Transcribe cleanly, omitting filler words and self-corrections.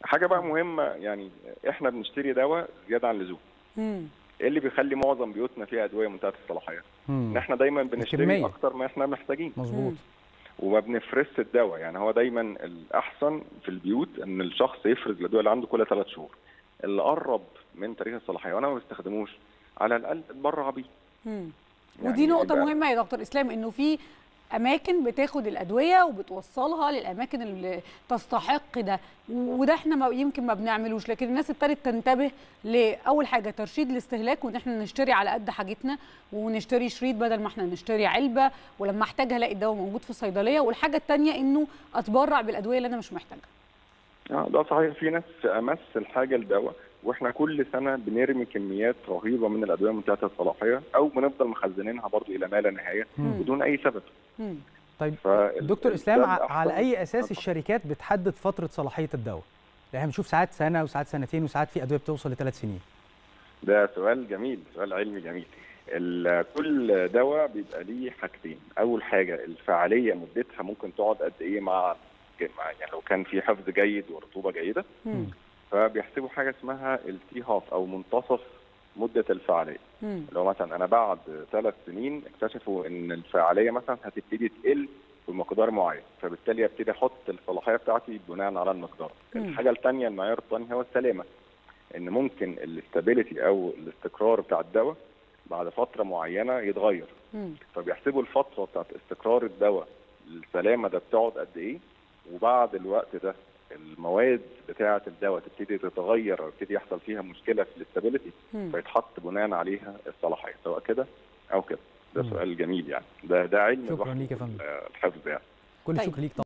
حاجه بقى مهمه، يعني احنا بنشتري دواء زياده عن اللزوم. امم ايه اللي بيخلي معظم بيوتنا فيها ادويه منتهيه الصلاحيه؟ ان احنا دايما بنشتري الكمية. اكتر ما احنا محتاجين، مظبوط. وما بنفرزش الدواء. يعني هو دايما الاحسن في البيوت ان الشخص يفرز الادويه اللي عنده كل 3 شهور. اللي قرب من تاريخ الصلاحيه وانا ما بستخدموش على الاقل اتبرع بيه. ودي نقطة يبقى مهمة يا دكتور إسلام، إنه في أماكن بتاخد الأدوية وبتوصلها للأماكن اللي تستحق ده، وده إحنا يمكن ما بنعملوش، لكن الناس ابتدت تنتبه لأول حاجة ترشيد الاستهلاك، وإن إحنا نشتري على قد حاجتنا ونشتري شريط بدل ما إحنا نشتري علبة، ولما أحتاجها ألاقي الدواء موجود في الصيدلية. والحاجة التانية إنه أتبرع بالأدوية اللي أنا مش محتاجها. ده صحيح. في ناس في امس الحاجه لدواء، واحنا كل سنه بنرمي كميات رهيبه من الادويه منتهيه الصلاحيه، او بنفضل مخزنينها برضو الى ما لا نهايه بدون اي سبب. طيب دكتور اسلام، على اي اساس الشركات بتحدد فتره صلاحيه الدواء؟ يعني احنا بنشوف ساعات سنه وساعات سنتين وساعات في ادويه بتوصل ل3 سنين. ده سؤال جميل، سؤال علمي جميل. كل دواء بيبقى ليه حاجتين. اول حاجه الفعاليه مدتها ممكن تقعد قد ايه مع يعني لو كان في حفظ جيد ورطوبه جيده، فبيحسبوا حاجه اسمها التي هاف او منتصف مده الفعاليه. لو مثلا انا بعد 3 سنين اكتشفوا ان الفعاليه مثلا هتبتدي تقل بمقدار معين، فبالتالي ابتدي احط الصلاحيه بتاعتي بناء على المقدار. الحاجه الثانيه، المعيار الثاني هو السلامه، ان ممكن الاستابيليتي او الاستقرار بتاع الدواء بعد فتره معينه يتغير. فبيحسبوا الفتره بتاعت استقرار الدواء السلامه ده بتقعد قد ايه، وبعد الوقت ده المواد بتاعه الدواء تبتدي تتغير او يبتدي يحصل فيها مشكله في الاستابيليتي، فيتحط بناء عليها الصلاحيه، سواء كده او كده. ده سؤال جميل يعني. ده علم شكرا ليك يا فندم. الحفظ يعني. كل الشكر ليك.